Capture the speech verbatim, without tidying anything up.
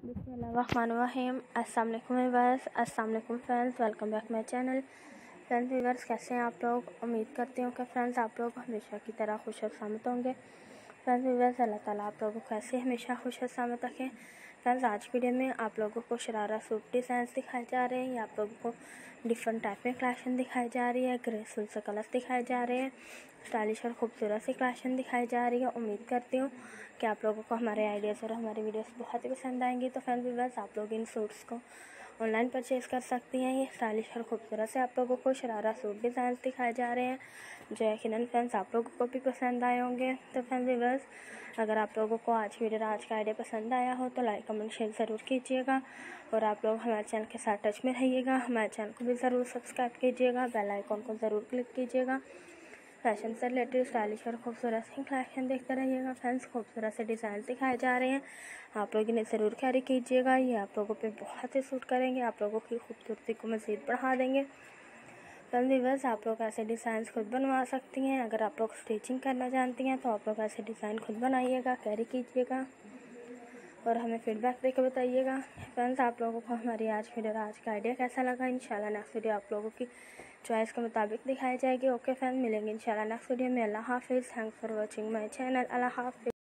बिस्मिल्लाहिर्रहमानिर्रहीम। अस्सलाम वालेकुम व्यूअर्स, अस्सलाम वालेकुम friends, welcome back my channel. Friends viewers, कैसे हैं आप लोग? उम्मीद करती हूँ कि फ्रेंड्स आप लोग हमेशा की तरह खुश और सलामत होंगे। फ्रेंड्स व्यूअर्स, अल्लाह ताला आप लोगों को ऐसे हमेशा खुश और सलामत रखें। फ्रेंड्स, आज वीडियो में आप लोगों को शरारा सूट डिज़ाइंस दिखाए जा रहे हैं, या आप लोगों को डिफरेंट टाइप में कलेक्शन दिखाई जा रही है, ग्रेसफुल से कलर्स दिखाए जा रहे हैं, स्टाइलिश और खूबसूरत सी कलेक्शन दिखाई जा रही है। उम्मीद करती हूँ कि आप लोगों को हमारे आइडियाज़ और हमारी वीडियोस बहुत ही पसंद आएंगी। तो फ्रेंड्स व्यूअर्स, आप लोग इन सूट्स को ऑनलाइन परचेज़ कर सकती हैं। ये स्टाइलिश और खूबसूरत से आप लोगों को शरारा सूट डिज़ाइन दिखाए जा रहे हैं, जो यकीनन फ्रेंड्स आप लोगों को भी पसंद आए होंगे। तो फ्रेंड्स व्यूअर्स, अगर आप लोगों को आज वीडियो आज का आइडिया पसंद आया हो तो लाइक कमेंट शेयर ज़रूर कीजिएगा, और आप लोग हमारे चैनल के साथ टच में रहिएगा। हमारे चैनल को भी ज़रूर सब्सक्राइब कीजिएगा, बेल आइकॉन को ज़रूर क्लिक कीजिएगा। फैशन से रिलेटेड स्टाइलिश और खूबसूरत सी कलेक्शन देखते रहिएगा। फ्रेंड्स, खूबसूरत से डिज़ाइन दिखाए जा रहे हैं, आप लोग इन्हें ज़रूर कैरी कीजिएगा। ये आप लोगों पे बहुत ही सूट करेंगे, आप लोगों की खूबसूरती को मज़ीद बढ़ा देंगे। फ्रेंड्स व्यूअर्स, आप लोग ऐसे डिज़ाइन खुद बनवा सकती हैं। अगर आप लोग स्टिचिंग करना जानती हैं तो आप लोग ऐसे डिज़ाइन खुद बनाइएगा, कैरी कीजिएगा और हमें फीडबैक देकर बताइएगा। फ्रेंड्स, आप लोगों को हमारी आज वीडियो आज का आइडिया कैसा लगा? इंशाल्लाह नेक्स्ट वीडियो आप लोगों की चॉइस के मुताबिक दिखाई जाएगी। ओके फ्रेंड्स, मिलेंगे इंशाल्लाह नेक्स्ट वीडियो में। अल्लाह हाफिज़। Thanks for watching my channel. अल्लाह हाफिज़।